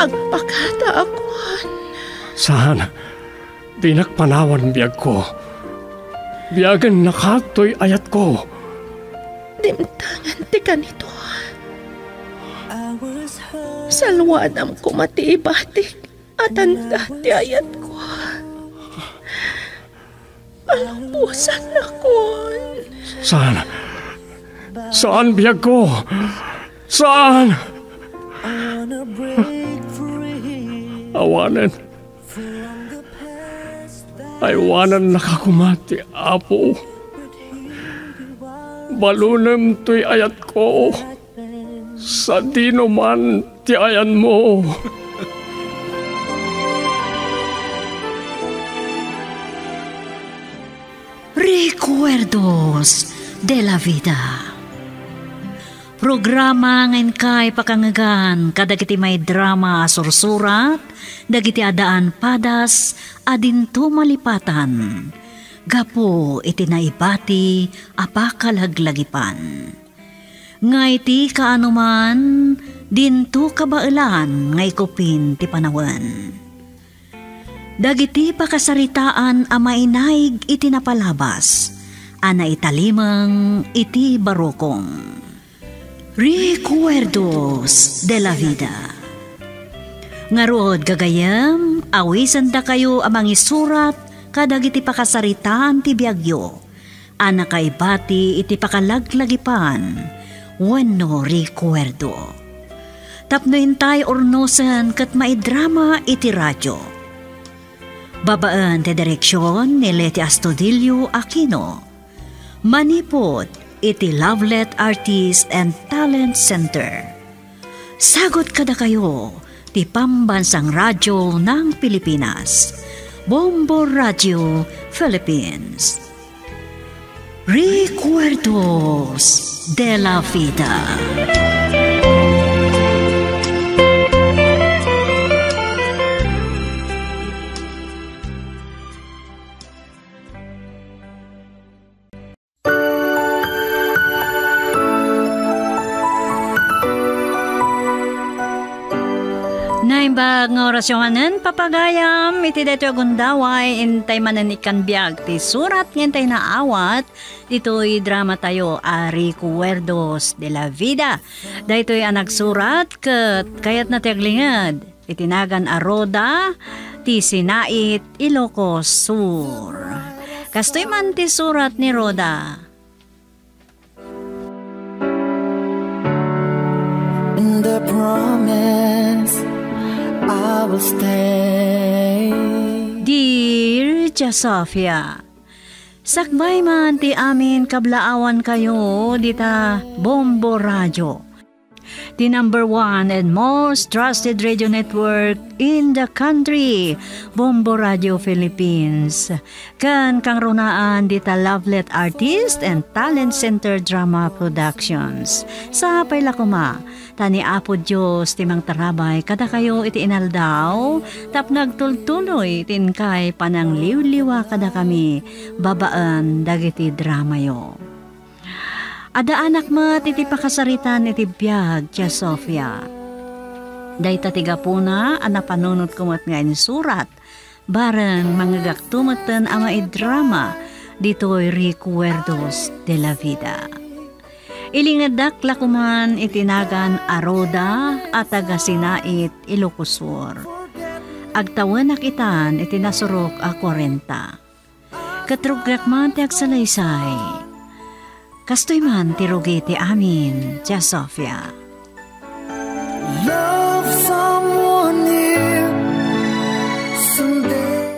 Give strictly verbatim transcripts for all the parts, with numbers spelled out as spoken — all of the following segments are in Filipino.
agpakata akuan. Saan? Di nakpanawan biyag ko. Biyagan nakatoy ayat ko. Dimtangan ti kanito. Salwadam ko matiibatik at anda ti ayat ko. Palumpusan na kon. Saan? Saan biyag ko? Saan? Awanan. Aywanan nakakumati, Apo. Balunem to'y ayat ko. Sa dino man ti ayan mo. Recuerdos de la Vida. Programa ngayon kay pakangagan kadagiti may drama sursurat, dagiti adaan padas, adinto malipatan. Gapo iti naibati apakalaglagipan. Ngay ti kaanuman, dinto kabailan ngay kupin ti panawan. Dagiti pakasaritaan a mainaig iti napalabas, ana italimang iti barokong. Recuerdos de la Vida. Ngarod gagayam, awisan da kayo amang isurat kadagiti pakasaritaan ti biagyo, ana kaibati iti pakalaglagipan, wenno recuerdo. Tapno intay ornosan kat maidrama iti radyo. Babaan ti direksyon ni Leti Astudillo Aquino. Manipod iti Lovelet Artist and Talent Center. Sagot kada kayo ti Pambansang Radyo ng Pilipinas, Bombo Radio Philippines. Recuerdos de la Vida. Naimbag nga orasyonan, papagayam, iti deto agundaway, intay manan ikan biag, ti surat ngintay na awat, dito'y drama tayo, a Recuerdos de la Vida. Dito'y anag surat, kat kayat na tiaglingad, itinagan a Roda, ti Sinait, Ilocos Sur. Kastoy man ti surat ni Roda. In the promise I will stay. Dear Tia Sofia, sakbay man ti amin kablaawan kayo dita Bombo Radio, the number one and most trusted radio network in the country, Bombo Radio Philippines. Kan kang runaan dita Lovelet Artist and Talent Center Drama Productions. Sa pailakuma, tani Apo Diyos timang tarabay kada kayo iti inaldaw, tap nagtultuloy tin kay panang liwliwa kada kami, babaan dagiti drama yo. Ada anak mo iti pakasaritan iti biag, Tia Sofia. Dayta tiga puna, anak panunot kumot nga surat, bareng mangagaktumatan ama idrama, dito'y Recuerdos de la Vida. Ilingadak lakuman itinagan Aroda at taga Sinait, Ilocos Sur. Agtawan nakitan itinasurok a kwarenta. Katrugrak man ti agsalaysay. Kastoy man tirugi ti amin, Tia Sofia. Love someone new someday.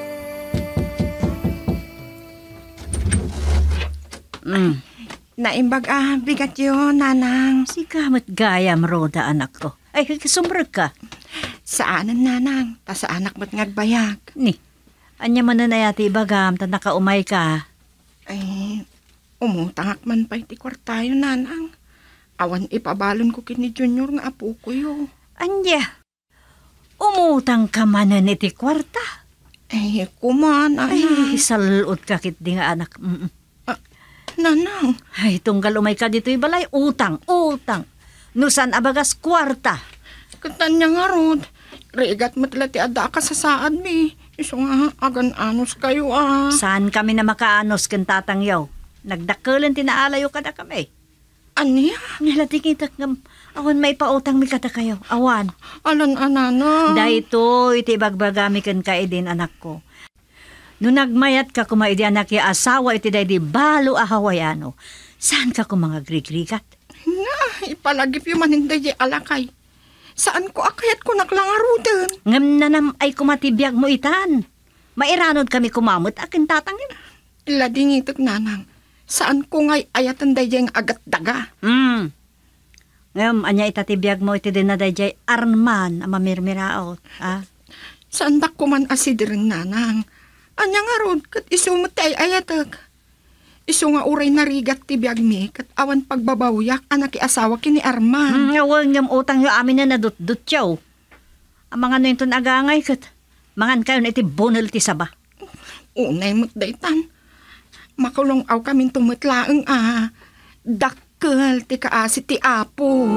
Mm. Naimbag ah, bigat yun, nanang. Sigamat gayam, Roda, anak ko. Ay, sumbrag ka. Saanan, nanang? Ta sa anak mo't ngagbayag. Ni, anya man na nayati bagam, ta nakaumay ka. Ay, umutangak man pa iti kwartayo, nanang. Awan ipabalon ko kini Junior nga apo ko yo. Anya, umutang ka man na iti kwarta. Ay, kuman, anak. Ay, salud ka kit di nga anak. Mm-mm. Nanang. Ay, tunggal umay ka dito'y balay, utang, utang. Nusan abagas kwarta. Katan niya nga, Rod. Rigat matla ti ada ka sa saan mi. Iso nga, agan anos kayo ah. Saan kami na makaanos kan tatangyaw? Nagdakulan tinaalayo kada kami. Anya? Nalati kita ngam, awan may pautang mi kada kayo. Awan. Alan anana. Dahito, iti bagbagami kan kaidin anak ko. Nung nagmayat ka kumaidi anak ya asawa iti day di balo ahawayano. Saan ka ko mga grigrigat? Na, ipalagip yung maninday di alakay. Saan ko akayat ko naklangarudan? Ngam na nam ay kumatibiyag mo itan. Mairanod kami kumamot akin tatangin. Ila dingitok nanang. Saan ko ngay ayatan day yung agat daga? Hmm. Ngam, anya itatibiyag mo iti din na day jay arman ang mamirmiraot. Ah? Saan dak ko man asidirin nanang? Anya nga rod, kat isumot tay ayatag. Isu nga uray narigat ti biyag mi, kat awan pagbabawyak anak asawa kini Arman. Hmm, awal ngam utang yung amin na nadut-dut yaw. Ang mga na yung agangay kat, mangan kayo na iti bonal ti saba. Unay mo't daytan. Makulong aw kaming tumutlaang ah. Dakkel ti kaasi ti apo.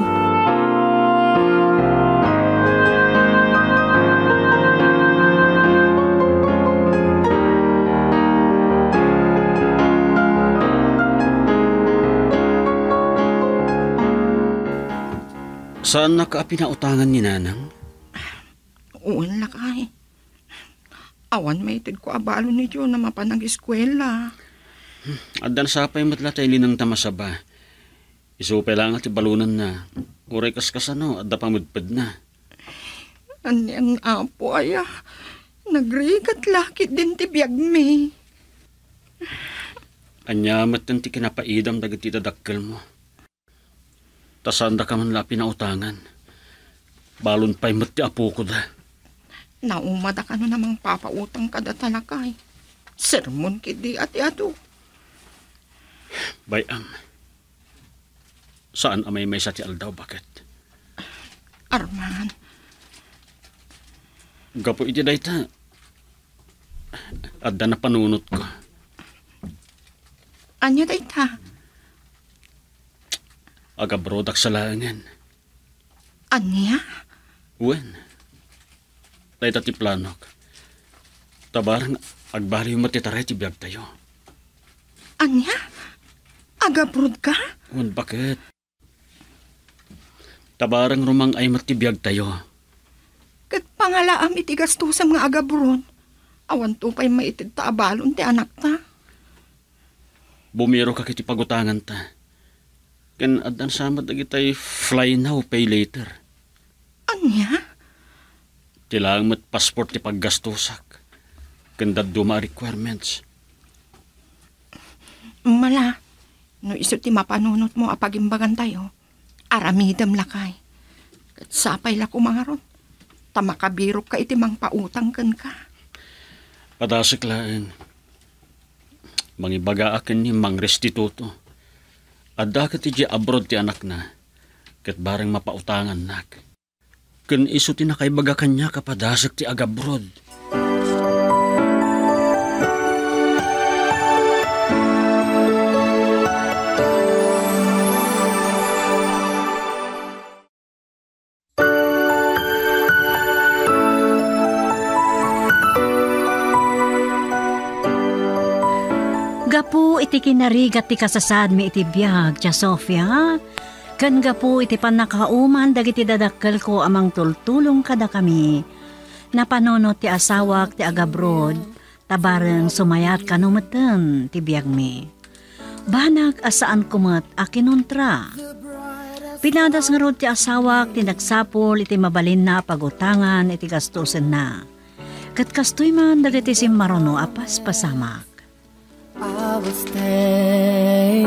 Saan nakaapinautangan ni Nanang? Uwan lakay. Awan may itid ko abalo ni Diyo na mapanag-eskwela. Adan sapay matlatay linang tamasaba. Isupay lang at ibalunan na. Uray kaskasano at dapamudpad na. Anyan apo aya. Nagrigat lakit din ti biyag mi. Anyamat ng ti kinapaidam dagiti dadakkel mo. Tasanda ka man lapi na utangan. Balon pa'y mati apo ko da. Naumada ka no namang papautang kada talakay. Sermon kidi ati ato. Bayam. Saan amay may sa ti aldaw bakit? Arman. Gapo iti dayta. Adda na panunot ko. Anya dayta? Agabrodak sa langan. Anya? Wen. Dayta ti planok. Tabarang agbali yung matitaray ti biyag tayo. Anya? Agabrod ka? Wen bakit? Tabarang rumang ay matibiyag tayo. Kat pangalaam iti gastusam nga agabrod. Awan to pa'y maitid ta abalon ti anak ta. Bumiro ka kiti pagutangan ta. Ken adan samad dagitay fly now, pay later. Anya? Tilang met passport ti paggastusak. Ken daduma requirements. Mala, no iso ti mapanunot mo apagimbagan tayo. Aramidam lakay. Kat sapay la kumangaron. Tamakabirok ka iti mang pautang ken ka. Padasik laeng. Mangibaga akin ni mang restituto. Adda ka ti abroad ti anak na. Kat bareng mapautangan nak. Ken iso ti nakaibaga kanya kapadasik ti agabrod. Gapu iti kinarigat ti kasasad mi iti biyag, Tia Sofia. Kan gapu iti panakauman dagiti dadakkel ko amang tultulong kada kami. Napanonot ti asawak ti agabrod, tabareng sumayat kanumeten ti biyag mi. Banag asaan kumat akinuntra. Pinadas nga rod ti asawak ti nagsapol iti mabalin na pagutangan iti gastusen na. Kat kastoy man dagiti simmarono apas pasamak. I will stay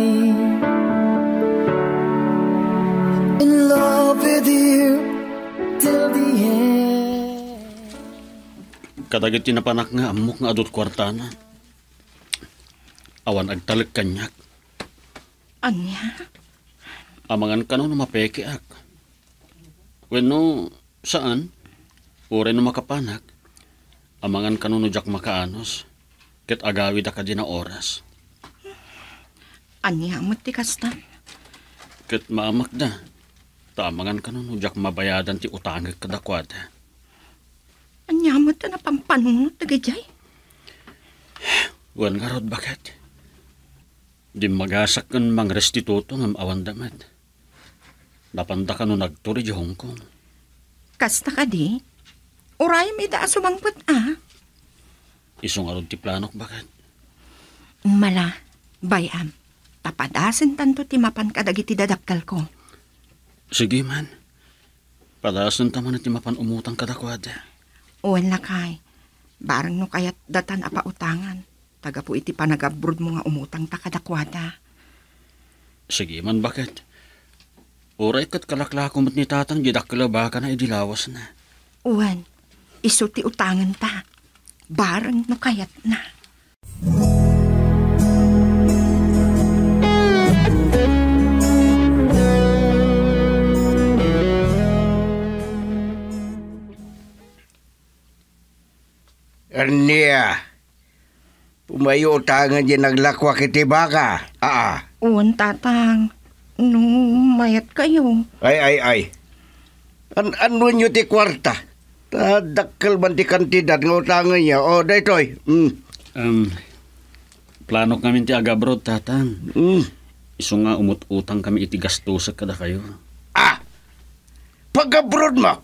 in love with you till the end. Kadagit tinapanak nga amok nga adot kwartana. Awan agtalag kanyak. Anya? Amangan ka no mapeke ak. Wenno saan? Ure no makapanak. Amangan ka no jak makaanos. Ket agawid ka din na oras. Anya mo ti kastan? Ket maamak da. Tamangan ka no jak mabayadan ti utangag kadakwada. Anyamot na pampanunot na gajay. Wan nga rod bakit? Di magasak kan mang restituto ng awan damat. Napanda ka no nagturi di Hong Kong. Kasta ka di? Uray may daa sumangpot ah. Isong arod ti planok bakit? Mala, bayam. Tapadasin tanto ti mapan kadagiti dadakkel ko. Sige man. Padasan taman at ti mapan umutang kadakwada. Uwan lakay. Barang no kayat datan apa utangan. Taga po iti panagabrod mo nga umutang ta kadakwada. Sige man bakit? Uray kat kalaklakomot ni tatang didakkel baka na idilawas na. Uwan, iso ti utangan ta. Barang no kayat na. Arnia, pumayo utangan dyan naglakwa kiti baka. Ah, Uwan tatang, no mayat kayo. ay, ay, ay. An ano nyo ti kwarta? Tadakkel man ti kantidad ng utangan niya. O, daytoy. Mm. Um, planok namin ti agabrod tatang. Mm. Iso nga umut-utang kami iti gastusak kada kayo. Ah, pag-abroad mo.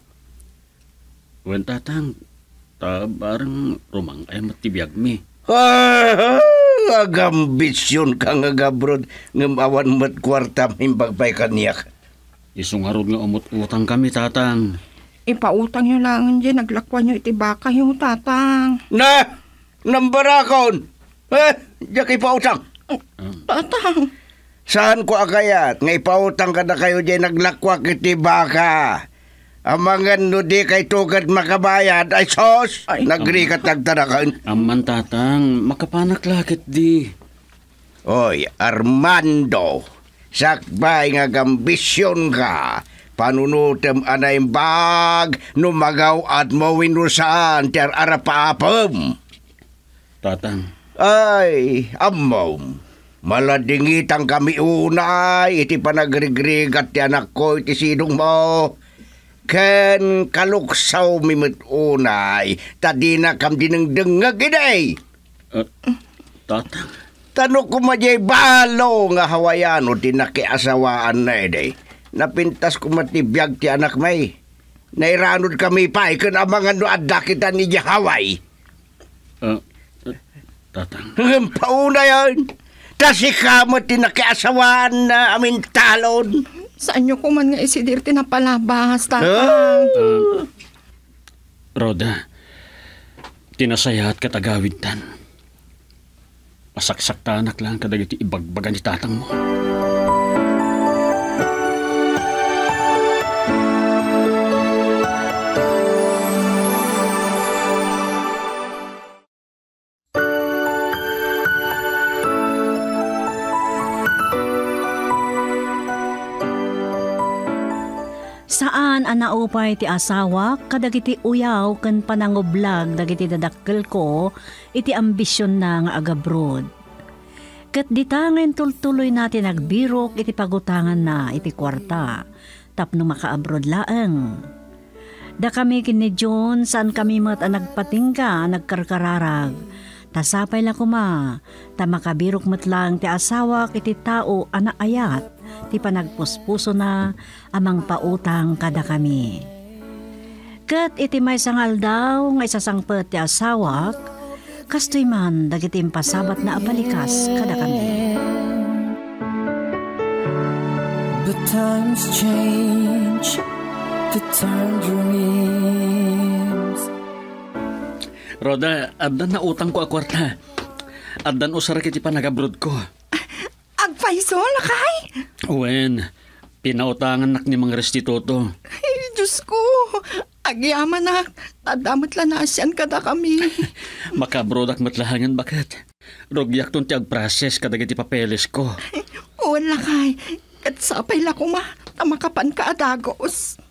Wan tatang, ta barang rumang ay matibiyag mi. Ah, agambisyon ka nga gabrod ngam awan mat kwarta mimbagpay kaniyak. Isong harod nga umut-utang kami tatang. Ipautang nyo lang dyan, naglakwa nyo iti baka yung tatang. Na, nambarakon. Eh, diyak ipautang. Tatang, Saan ko akayat? Nga ipautang ka na kayo dyan naglakwak iti baka. Amangan no di kay tugad makabayad ay sos. Ay. Nagri ka tagtarakan. Amman tatang, makapanak lakit di. Oy, Armando. Sakbay nga gambisyon ka. Panunutem anay bag numagaw at mawinusan ter arapapam. Tatang, Ay, amom. Maladingitang kami unay, iti panagrigrigat ti anak ko, iti sidong mo. Ken kaluksaw mimit unay, tadi na kam dinengdengag iday. uh, tatang, Tanong ko majay balo nga hawayano ti nakiasawaan na iday. Napintas ko matibiyag ti anak may. Nairanod kami pa, ikan amangan no adda kita ni Haway. uh, uh, tatang, Ang pauna yan. Kasi kamot ti nakiasawaan na amin talon. saan nyo kuman nga isidir tinapalabas, Ah. tatang? uh, Roda, tinasayahat katagawid tan. Pasaksak tanak lang kadagiti ibagbaga ni tatang mo. Saan ang naupay ti asawa kadagiti uyaw ken panangublag dagiti dadakkel ko iti ambisyon na nga agabrod. Ket ditangen tultuloy natin nagbirok iti pagutangan na iti kwarta tapno makaabroad laeng. Da kami kini John saan kami mat ang nagpatingka nagkarkararag. Tasapay la kuma ta makabirok met lang ti asawa iti tao ana ayat ti panagpuspuso na amang pautang kada kami. Ket iti may sangal daw nga isasangpet ti asawak, kastoy man dagiti pasabat na apalikas kada kami. The times change, the turn dreams. Roda, addan na utang ko a kwarta. Addan usara kiti panagabrod ko. Agpaiso, lakay? Wen, pinautangan nak ni mga restituto. Ay, Diyos ko. Agyaman na. Tadamot lang na asyan kada kami. Makabrodak matlahangan bakit? Rogyak ton ti agproses kadagiti papeles ko. Uwan lakay. Kat sapay la kuma. Tamakapan ka adagos.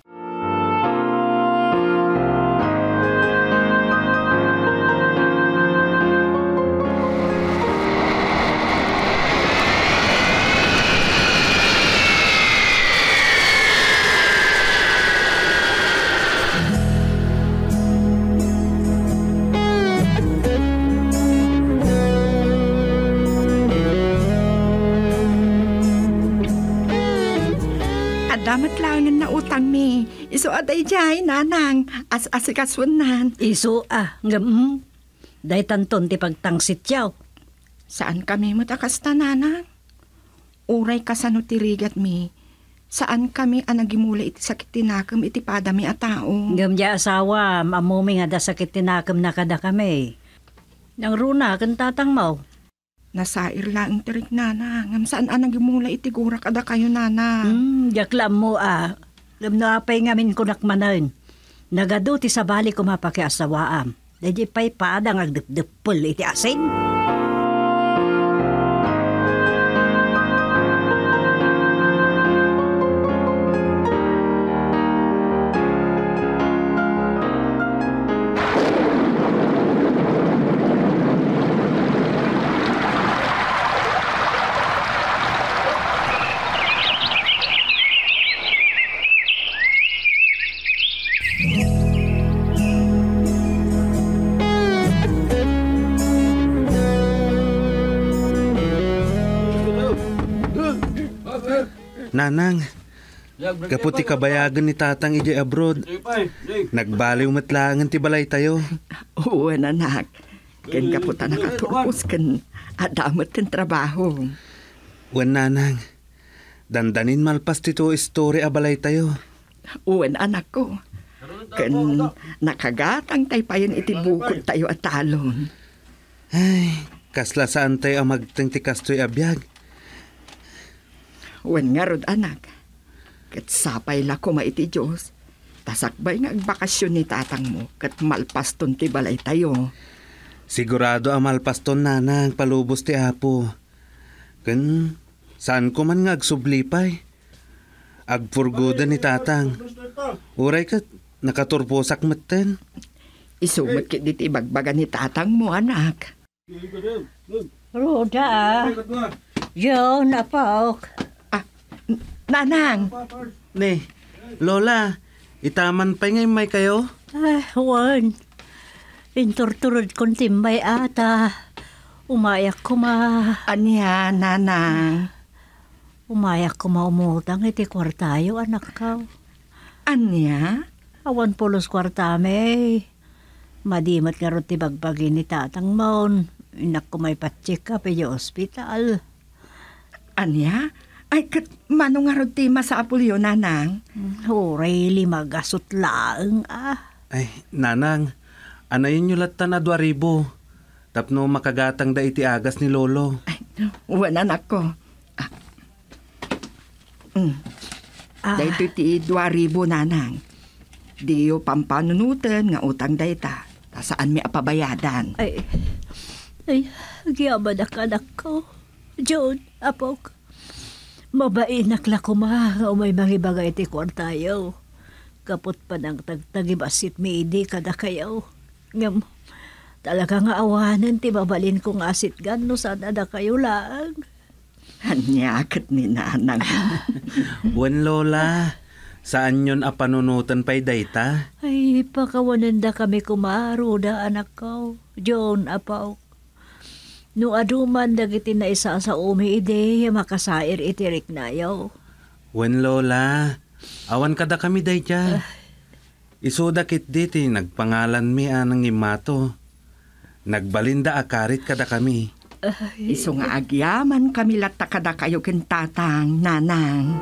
Adamat langan na utang mi. Iso aday jay, nanang. As-asikasunan. Iso ah, ngam. Day tanton ti pagtangsit yaw. Saan kami matakas ta, nanang? Uray kasano tirigat mi. Saan kami anagimula iti sakit tinakam iti padami a tao. Ngam di asawa, mamumi nga da sakit tinakam na kada kami. Nang runa, kan tatang mo. Nasair lang tirik, nanang. Ngam saan anagimula iti gura kada kayo, nanang? Hmm, yaklam mo ah. Ngam na apay ngamin kunak manan. Nagado ti sabali ko mapakiasawaam. Dadi pa'y paadang agdep-depul iti asin. Nanang, kaputi kabayagan ni tatang iji abroad. Nagbaliw matlangan ti balay tayo. Oo, nanak. Ken kaputa nakaturpos ken adamat ken trabaho. Wan nanang, dandanin malpas tito story a balay tayo. Uwan anak ko. Ken nakagatang tay payon iti bukod tayo at talon. Ay, kasla saan tayo ang magtang ti kastoy abiyag. Wen nga rod anak, kat sapay la ko maiti Diyos, tasakbay nga agbakasyon ni tatang mo, kat malpaston ti balay tayo. Sigurado ang malpaston nanang palubos ti apo. Kan, saan ko man nga agsublipay? Agpurgoda ni tatang. Uray kat, nakaturposak maten. Isumot kit diti bagbaga ni tatang mo, anak. Roda ah. Yo, napok. Nanang! Ne, Lola, itaman pa ngay may kayo? Ah, wan. Inturturod kong timbay ata. Umayak ko ma. Anya, nanang? Umayak ko maumutang iti kwartayo, anak ka. Anya? Awan pulos kwartame. Madimat nga ron ti bagbagi ni tatang maun. Inak ko may patsik ka pa yung ospital. Anya? Ay, kat manong nga ron ti masapul yun, nanang? Huray, limagasot laang ah. Ay, nanang, anayin nyo latan na dwaribo. Tapno makagatang da iti agas ni Lolo. Ay, uwan anak ko. Ah. Mm. Ah. Dahito ti dua ribo, nanang. Diyo pampanunutan nga utang dayta. Ta saan mi apabayadan? Ay, ay, giyabad akanak ko. John, apok. Mabainak la kuma, umay mangibagay ti kwartayo. Kapot pa ng tagtagibasit mi idi kada kayaw. Ngam, talaga nga awanan ti babalin kong asit gan no sana na kayo lang. Hanyakat ni nanang. Wan Lola, saan yun a panunutan pa'y dayta? Ay, pakawanan da kami kumaro da anak ko. John, apaw. No aduman dagiti na isa sa umi ide, makasair itirik na yaw. Wan Lola, awan kada kami dayta. Isuda kit diti, nagpangalan mi anang imato. Nagbalinda akarit kada kami. Iso nga agyaman kami latta kada kayo ken tatang, nanang.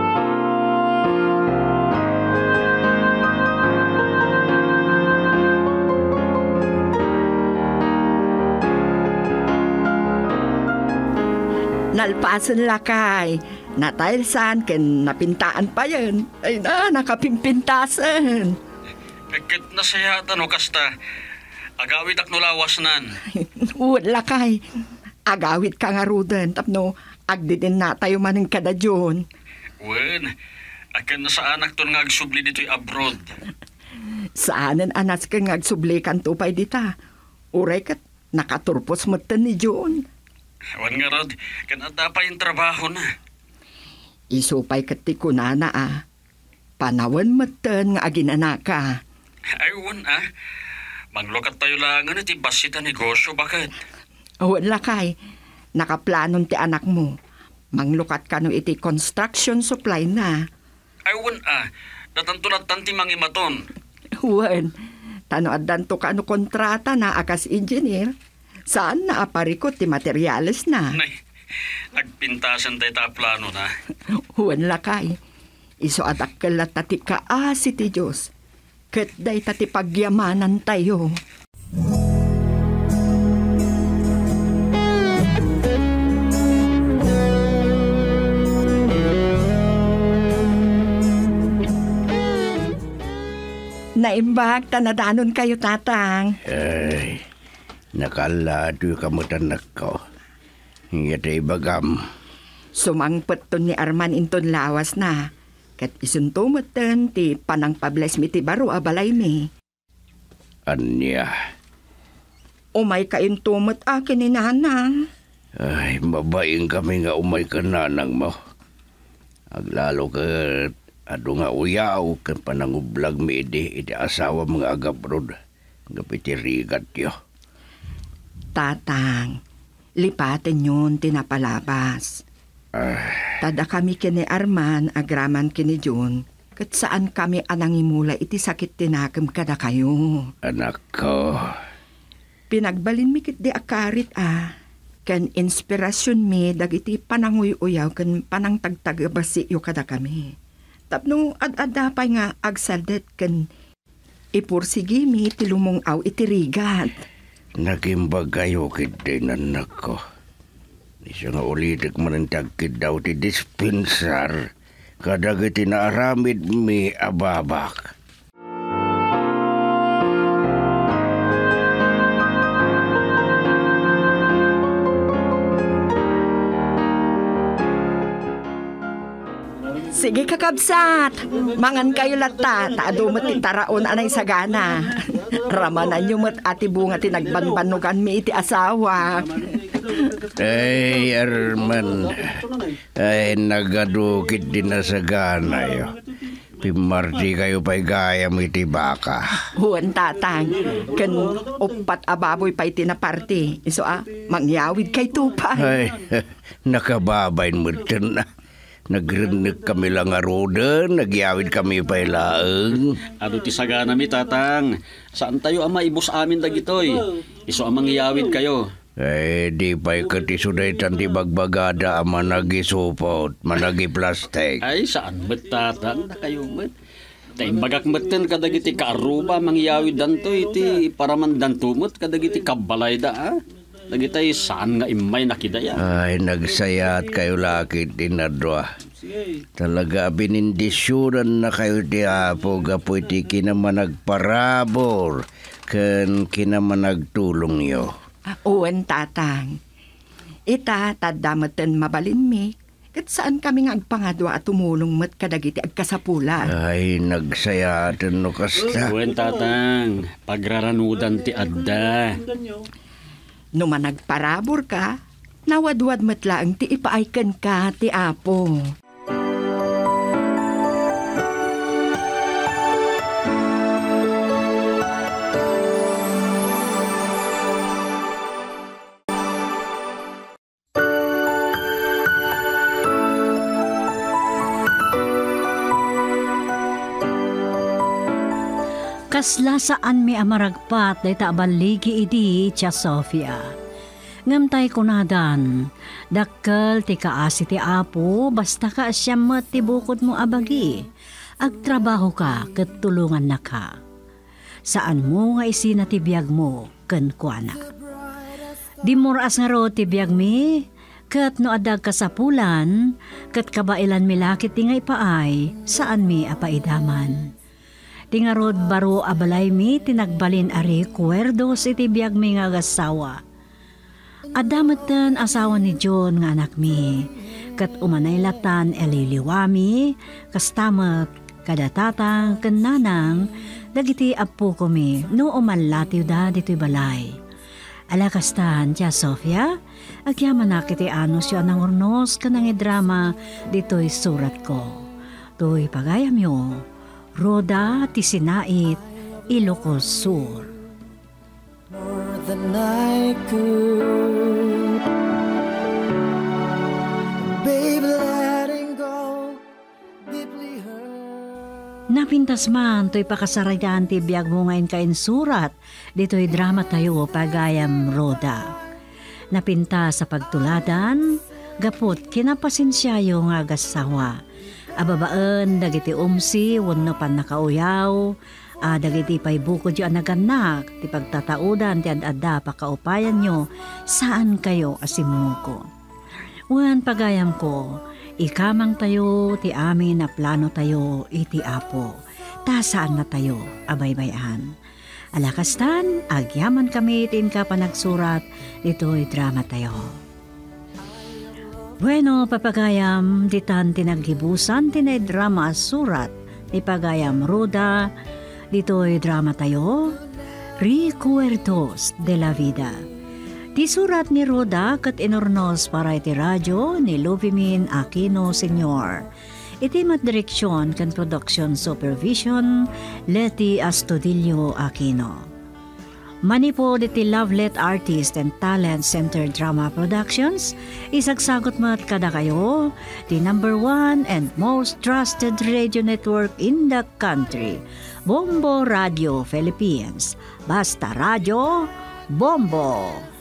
Nalpasan lakay. Natailsan, ken napintaan pa yun. Ay na, nakapimpintasan. Agkat nasayatan o kasta. Agawid ak nulawas nan. Uwan lakay. Agawit ka nga rudan. Tapno, agdidin na tayo maning kadadyon. Wen, akan na sa anak ton nga agsubli dito'y abroad. Saanan anas ka nga agsubli kan tupay dita. Uray kat, nakaturpos matan ni John. Wan nga rod, kan ata pa yung trabaho na. Isupay kati ko na na ah. Panawan matan nga aginana ka. Ay, wan ah. Manglokat tayo lang nga ti basita negosyo, bakit? Wala kay. Nakaplanon ti anak mo. Manglukat ka no iti construction supply na. Aywan ah, natantunat tanti mangimaton. Huwan, tanoad danto ka no kontrata na akas engineer. Saan na aparikot ti materyales na? Nay, agpintasan tayo ta plano na. Huwan lakay. Iso adak kalat tati kaasi ti Diyos. Ket day tati pagyamanan tayo. Naimbag, tanadanon kayo, tatang. Ay, nakalado ka mo tanak ko. Hingga tayo bagam. Sumangpet to ni Arman inton lawas na. Kat isuntumeten ti panang pables mi ti baro abalay mi. Anya. Umay ka intumet akin ni nanang. Ay, mabaing kami nga umay ka nanang mo. Aglalo ka ado nga uyaw kan panangublag mi iti iti asawa mga agabrod. Ngapitirigat yo. Tatang, lipaten yun tinapalabas. Ah, Tada kami kini Arman, agraman kini Jun. Kat saan kami anangimula iti sakit tinakam kada kayo. anak ko. Pinagbalin mi kit di akarit ah. Kan inspirasyon mi dagiti pananguy-uyaw kan panang tagtagabasi yo kada kami. Tapno ad-adapay nga agsaldet kan ipursigi mi tilumong aw itirigat. Nagimbag kayo kit din anak ko. Isa nga ulitik manantag kit daw ti dispensar. Kadagiti naaramid mi ababak. Sige kakabsat, mangan kayo lata, taado mo ti taraon anay sagana. Ramanan nyo mo't ati bunga ti nagbanbanugan mi iti asawa. Ay, Arman. Ay, nagadukit din na sagana yo. Pimarti kayo pa'y gaya mo iti baka. Huwan tatang, kan upat ababoy pa iti na party. Iso ah, mangyawid kay tupa. Ay, nakababay mo din na. Nagrinig kami lang nga roden, nagyawid kami pa'y laeng. Ado ti sagana mi tatang. Saan tayo ama ibus amin dagitoy? Iso amang iyawid kayo. Ay, di pa'y katisuday tanti bagbagada ama nagisupot, managi plastic. Ay, saan met tatang na kayo met? Taimbagak meten kadagiti kaaruba mangyawid danto iti paraman dantumot kadagiti kabalay da ah. Dagitay saan nga imay nakidaya. Ay, nagsayat kayo lakit dinadwa. Talaga binindisyonan na kayo di apo gapo iti kinamanagparabor ken kinamanagtulong yo. Uwan tatang, ita tadamatan mabalin mi. Kat saan kami nga agpangadwa at tumulong mat kadagiti agkasapula. Ay, nagsayatan no kasta. Uwen tatang, pagraranudan ti adda. No managparabor ka, nawadwad matlaang ti ipaaykan ka ti apo. Kasla saan mi amaragpat day tabaligi idi Tia Sofia. Ngamtay kunadan, dakkel ti kaasi ti apo basta ka asyam ti bukod mo abagi. Agtrabaho ka ket tulungan na ka. Saan mo nga isina ti biyag mo ken kuana. Di moras nga ro ti biyag mi ket no adag kasapulan ket kabailan mi lakit ti nga ipaay saan mi apaidaman. Tingarod baro abalay mi tinagbalin ari kuwerdos iti biyag mi nga agasawa. Adamatan asawa ni John nga anak mi. Kat umanay latan eliliwami, kastamat kadatatang kananang dagiti apo ko mi no umalatiw da dito'y balay. Alakastan Tia Sofia, agyaman na kiti anos yun ang urnos kanang idrama dito'y surat ko. To'y pagayam yo. Roda ti Sinait, Ilocos Sur. More than I could. Baby, letting go deeply hurt. Napintas man to'y pakasarayan ti biyag mo ngayon kain surat, dito'y drama tayo pagayam roda. Napinta sa pagtuladan, gapot kinapasensyayo nga gasawa. Ababaan dagiti umsi, wano pan nakauyaw, ah, dagiti pay bukod yung naganak, ti pagtataudan ti ad-adda pakaupayan nyo, saan kayo asimuko. Wan pagayam ko, ikamang tayo, ti amin na plano tayo, iti apo. Ta saan na tayo, abaybayan. Alakastan, agyaman kami tin ka pa nagsurat, ito'y drama tayo. Bueno, papagayam, ditan tinaghibusan, tinay drama as surat, ipagayam ruda, dito'y drama tayo, Recuerdos de la Vida. Ti surat ni Roda kat inornos para iti radyo ni Luvimin Aquino Senior Iti matdireksyon kan production supervision Leti Astudillo Aquino. Manipo iti Lovelet Artist and Talent Center Drama Productions, isagsagot mat kada kayo, the number one and most trusted radio network in the country, Bombo Radio Philippines. Basta Radio, Bombo!